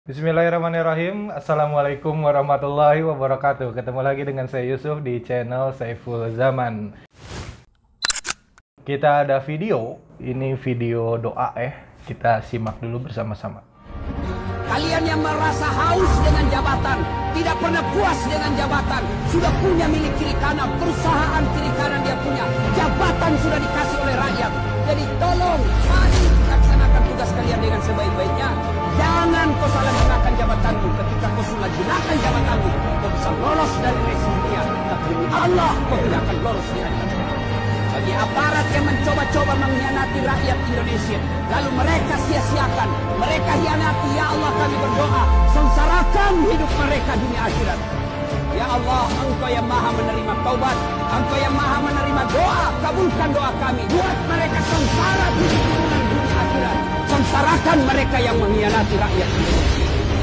Bismillahirrahmanirrahim. Assalamualaikum warahmatullahi wabarakatuh. Ketemu lagi dengan saya Yusuf di channel Saiful Zaman. Kita ada video, ini video doa Kita simak dulu bersama-sama. Kalian yang merasa haus dengan jabatan, tidak pernah puas dengan jabatan, sudah punya milik kiri kanan, perusahaan kiri kanan dia punya, jabatan sudah dikasih oleh rakyat. Jadi tolong, mari laksanakan tugas kalian dengan sebaik-baiknya. Jangan kau salah gunakan jabatanmu. Ketika kau salah gunakan jabatanmu, kau bisa lolos dari resiko dunia. Tapi demi Allah, kau tidak akan lolos di akhirat. Bagi aparat yang mencoba-coba mengkhianati rakyat Indonesia, lalu mereka sia-siakan, mereka hianati, ya Allah kami berdoa, sengsarakan hidup mereka dunia akhirat. Ya Allah, Engkau yang maha menerima taubat, Engkau yang maha menerima doa, kabulkan doa kami, buat mereka sengsara di dunia akhirat, sengsarakan mereka yang mengkhianati rakyat Indonesia.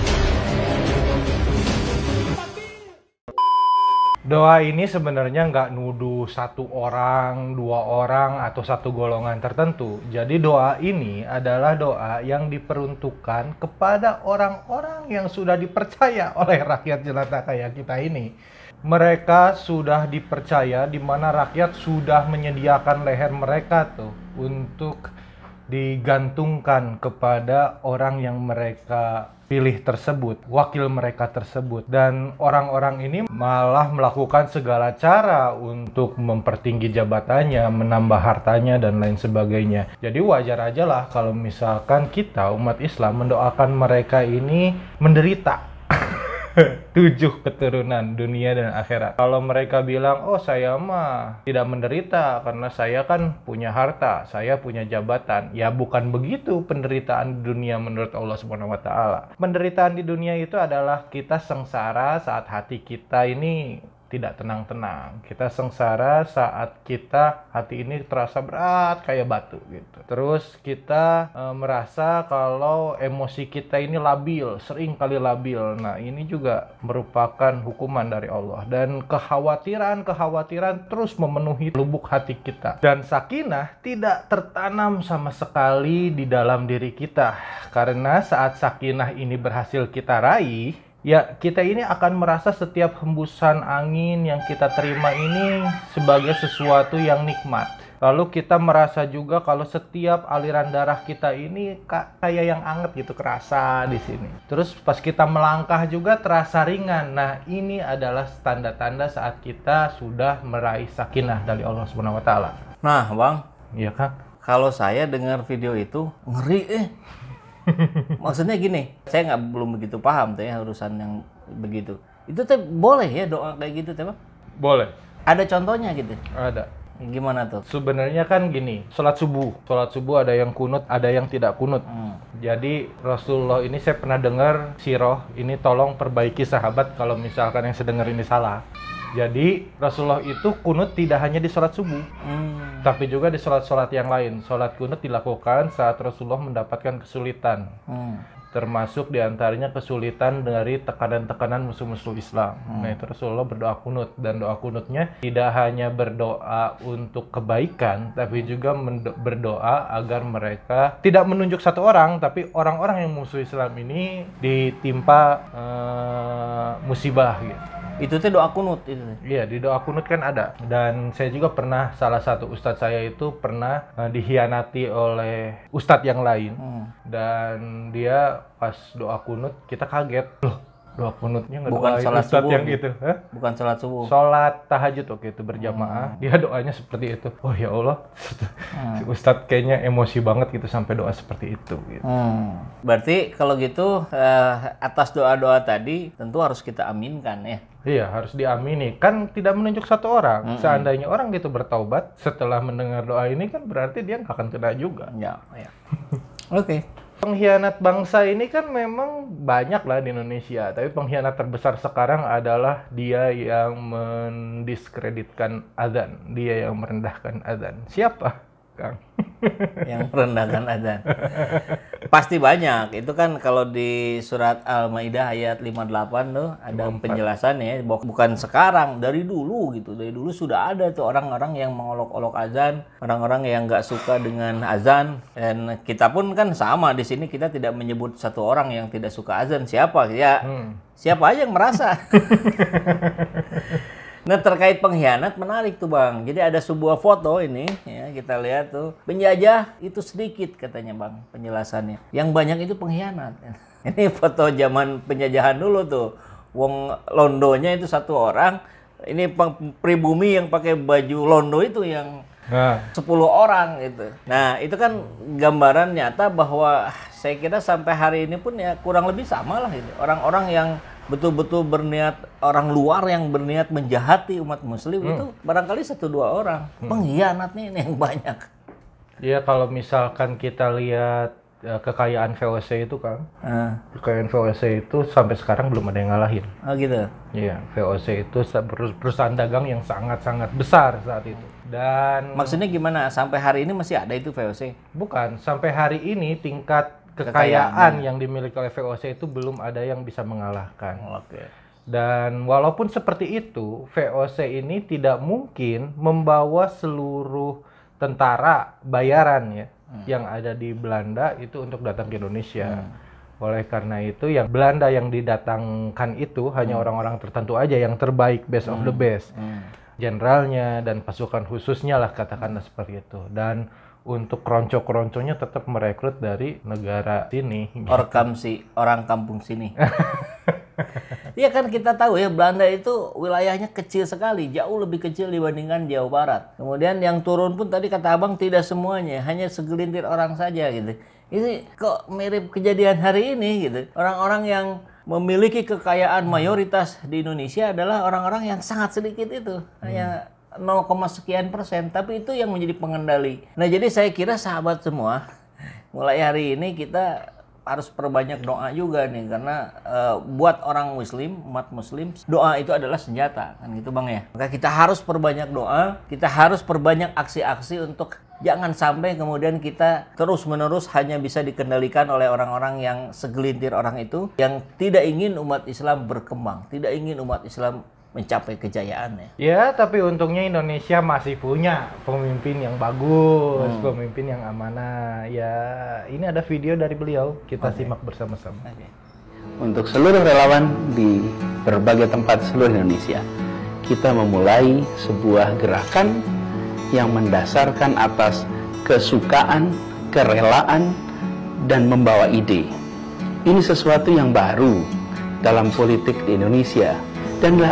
Doa ini sebenarnya nggak nuduh satu orang, dua orang, atau satu golongan tertentu. Jadi doa ini adalah doa yang diperuntukkan kepada orang-orang yang sudah dipercaya oleh rakyat jelata kayak kita ini. Mereka sudah dipercaya, di mana rakyat sudah menyediakan leher mereka tuh untuk digantungkan kepada orang yang mereka pilih tersebut, wakil mereka tersebut. Dan orang-orang ini malah melakukan segala cara untuk mempertinggi jabatannya, menambah hartanya, dan lain sebagainya. Jadi wajar aja lah kalau misalkan kita, umat Islam, mendoakan mereka ini menderita. 7 keturunan dunia dan akhirat. Kalau mereka bilang, oh saya mah tidak menderita karena saya kan punya harta, saya punya jabatan. Ya bukan begitu penderitaan di dunia menurut Allah Subhanahu wa taala. Penderitaan di dunia itu adalah kita sengsara saat hati kita ini tidak tenang-tenang. Kita sengsara saat hati ini terasa berat kayak batu gitu. Terus kita merasa kalau emosi kita ini labil, sering kali labil. Nah, ini juga merupakan hukuman dari Allah. Dan kekhawatiran terus memenuhi lubuk hati kita. Dan sakinah tidak tertanam sama sekali di dalam diri kita. Karena saat sakinah ini berhasil kita raih, ya, kita ini akan merasa setiap hembusan angin yang kita terima ini sebagai sesuatu yang nikmat. Lalu kita merasa juga kalau setiap aliran darah kita ini kayak yang anget gitu, kerasa di sini. Terus pas kita melangkah juga terasa ringan. Nah, ini adalah tanda-tanda saat kita sudah meraih sakinah dari Allah Subhanahu wa taala. Nah, Bang, Iya kan? kalau saya dengar video itu ngeri Maksudnya gini, saya belum begitu paham tuh ya urusan yang begitu. Itu teh boleh ya doa kayak gitu teh, Bang? Boleh. Ada contohnya gitu? Ada. Gimana tuh? Sebenarnya kan gini, sholat subuh ada yang kunut, ada yang tidak kunut. Jadi Rasulullah ini saya pernah dengar sirah, ini tolong perbaiki sahabat kalau misalkan yang saya dengar ini salah. Jadi Rasulullah itu kunut tidak hanya di sholat subuh, tapi juga di sholat-sholat yang lain. Sholat kunut dilakukan saat Rasulullah mendapatkan kesulitan. Termasuk diantaranya kesulitan dari tekanan-tekanan musuh-musuh Islam. Nah, itu Rasulullah berdoa kunut, dan doa kunutnya tidak hanya berdoa untuk kebaikan, tapi juga berdoa agar mereka tidak menunjuk satu orang, tapi orang-orang yang musuh Islam ini ditimpa musibah gitu. Itu teh doa kunut itu. Iya, di doa kunut kan ada. Dan saya juga pernah, salah satu ustadz saya itu pernah dikhianati oleh ustadz yang lain. Dan dia pas doa kunut, kita kaget. Loh, doa kunutnya Bukan ngedoain sholat ustadz subuh yang gitu? gitu. Hah? Bukan sholat subuh. Sholat tahajud waktu itu berjamaah. Dia doanya seperti itu. Oh ya Allah, si ustadz kayaknya emosi banget gitu sampai doa seperti itu gitu. Berarti kalau gitu atas doa-doa tadi tentu harus kita aminkan ya. Iya, harus diamini. Kan tidak menunjuk satu orang. Seandainya orang gitu bertaubat setelah mendengar doa ini, kan berarti dia nggak akan kena juga. Ya. Oke. Pengkhianat bangsa ini kan memang banyak lah di Indonesia. Tapi pengkhianat terbesar sekarang adalah dia yang mendiskreditkan azan. Dia yang merendahkan azan. Siapa? Kang? Yang merendahkan azan. Pasti banyak. Itu kan kalau di surat Al-Maidah ayat 58 tuh ada penjelasannya, bukan sekarang, dari dulu gitu. Dari dulu sudah ada tuh orang-orang yang mengolok-olok azan, orang-orang yang nggak suka dengan azan. Dan kita pun kan sama di sini, kita tidak menyebut satu orang yang tidak suka azan. Siapa? Ya, siapa aja yang merasa. Nah, terkait pengkhianat menarik tuh Bang. Jadi ada sebuah foto ini ya, kita lihat tuh. Penjajah itu sedikit katanya Bang penjelasannya. Yang banyak itu pengkhianat. Ini foto zaman penjajahan dulu tuh. Wong londonya itu satu orang. Ini pribumi yang pakai baju londo itu yang 10 orang gitu. Nah, itu kan gambaran nyata bahwa saya kira sampai hari ini pun ya kurang lebih sama lah itu. Orang-orang yang betul-betul berniat, orang luar yang berniat menjahati umat muslim itu barangkali 1-2 orang. Pengkhianat nih ini yang banyak. Iya, kalau misalkan kita lihat kekayaan VOC itu Kang, kekayaan VOC itu sampai sekarang belum ada yang ngalahin. Oh gitu? Iya, VOC itu perusahaan dagang yang sangat-sangat besar saat itu. Dan maksudnya gimana? Sampai hari ini masih ada itu VOC? Bukan, sampai hari ini tingkat kekayaan yang dimiliki oleh VOC itu belum ada yang bisa mengalahkan. Oke. Dan walaupun seperti itu, VOC ini tidak mungkin membawa seluruh tentara bayaran ya yang ada di Belanda itu untuk datang ke Indonesia. Oleh karena itu, yang Belanda yang didatangkan itu hanya orang-orang tertentu aja yang terbaik, best of the best. Jenderalnya dan pasukan khususnya lah katakanlah seperti itu. Dan untuk keronco-keronconya tetap merekrut dari negara sini. Orang kampung sini. Iya kan kita tahu ya Belanda itu wilayahnya kecil sekali, jauh lebih kecil dibandingkan Jawa Barat. Kemudian yang turun pun tadi kata Abang tidak semuanya, hanya segelintir orang saja gitu. Ini kok mirip kejadian hari ini gitu. Orang-orang yang memiliki kekayaan mayoritas di Indonesia adalah orang-orang yang sangat sedikit itu. Hanya 0, sekian %, tapi itu yang menjadi pengendali. Nah, jadi saya kira sahabat semua, mulai hari ini kita harus perbanyak doa juga nih, karena buat orang muslim, umat muslim, doa itu adalah senjata, kan gitu Bang ya. Maka kita harus perbanyak doa, kita harus perbanyak aksi-aksi untuk jangan sampai kemudian kita terus-menerus hanya bisa dikendalikan oleh orang-orang yang segelintir orang itu, yang tidak ingin umat Islam berkembang, tidak ingin umat Islam mencapai kejayaannya. Ya, tapi untungnya Indonesia masih punya pemimpin yang bagus, pemimpin yang amanah. Ya, ini ada video dari beliau, kita simak bersama-sama. Untuk seluruh relawan di berbagai tempat seluruh Indonesia, kita memulai sebuah gerakan yang mendasarkan atas kesukaan, kerelaan, dan membawa ide. Ini sesuatu yang baru dalam politik di Indonesia. Dan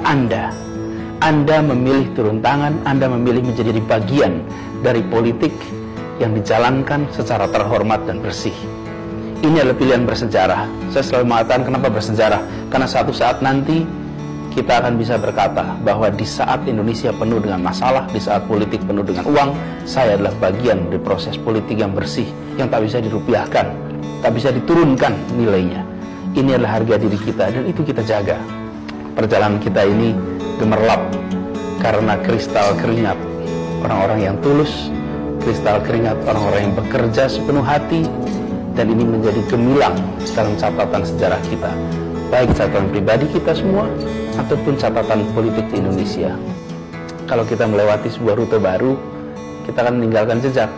Anda memilih turun tangan, Anda memilih menjadi bagian dari politik yang dijalankan secara terhormat dan bersih. Ini adalah pilihan bersejarah. Saya selalu mengatakan kenapa bersejarah, karena suatu saat nanti kita akan bisa berkata bahwa di saat Indonesia penuh dengan masalah, di saat politik penuh dengan uang, saya adalah bagian dari proses politik yang bersih, yang tak bisa dirupiahkan, tak bisa diturunkan nilainya. Ini adalah harga diri kita, dan itu kita jaga. Perjalanan kita ini gemerlap karena kristal keringat orang-orang yang tulus, kristal keringat orang-orang yang bekerja sepenuh hati, dan ini menjadi gemilang dalam catatan sejarah kita, baik catatan pribadi kita semua ataupun catatan politik di Indonesia. Kalau kita melewati sebuah rute baru, kita akan meninggalkan jejak.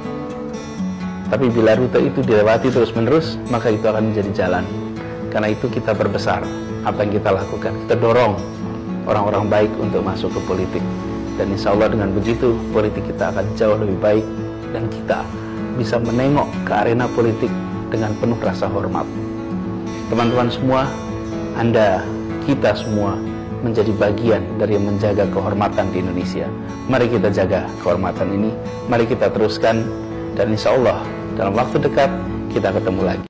Tapi bila rute itu dilewati terus-menerus, maka itu akan menjadi jalan. Karena itu kita berbesar. Apa yang kita lakukan, kita dorong orang-orang baik untuk masuk ke politik, dan insya Allah dengan begitu politik kita akan jauh lebih baik, dan kita bisa menengok ke arena politik dengan penuh rasa hormat. Teman-teman semua, Anda, kita semua menjadi bagian dari yang menjaga kehormatan di Indonesia. Mari kita jaga kehormatan ini, mari kita teruskan, dan insya Allah dalam waktu dekat kita ketemu lagi.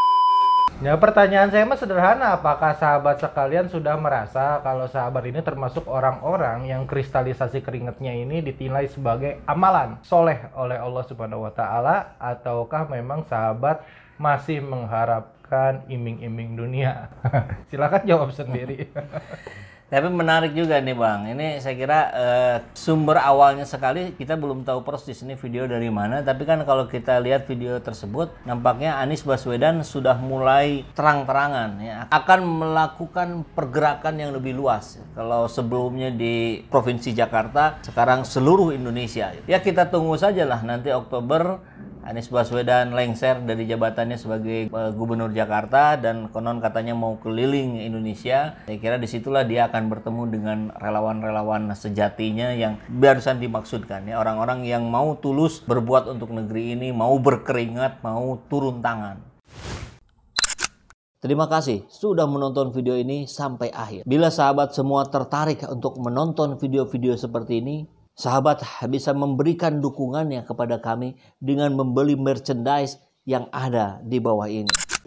Ya, pertanyaan saya mah sederhana, apakah sahabat sekalian sudah merasa kalau sahabat ini termasuk orang-orang yang kristalisasi keringatnya ini dinilai sebagai amalan soleh oleh Allah Subhanahu wa Ta'ala, ataukah memang sahabat masih mengharapkan iming-iming dunia? Silakan jawab sendiri. Tapi menarik juga nih Bang, ini saya kira sumber awalnya sekali kita belum tahu persis ini video dari mana. Tapi kan kalau kita lihat video tersebut, nampaknya Anies Baswedan sudah mulai terang-terangan ya, akan melakukan pergerakan yang lebih luas. Kalau sebelumnya di Provinsi Jakarta, sekarang seluruh Indonesia. Ya kita tunggu sajalah nanti Oktober Anies Baswedan lengser dari jabatannya sebagai Gubernur Jakarta dan konon katanya mau keliling Indonesia. Saya kira disitulah dia akan bertemu dengan relawan-relawan sejatinya yang barusan dimaksudkan ya, orang-orang yang mau tulus berbuat untuk negeri ini, mau berkeringat, mau turun tangan. Terima kasih sudah menonton video ini sampai akhir. Bila sahabat semua tertarik untuk menonton video-video seperti ini, sahabat bisa memberikan dukungannya kepada kami dengan membeli merchandise yang ada di bawah ini.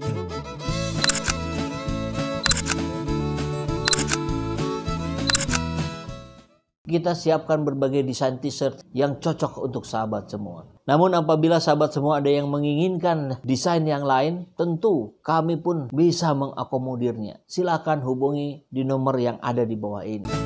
Kita siapkan berbagai desain t-shirt yang cocok untuk sahabat semua. Namun apabila sahabat semua ada yang menginginkan desain yang lain, tentu kami pun bisa mengakomodirnya. Silakan hubungi di nomor yang ada di bawah ini.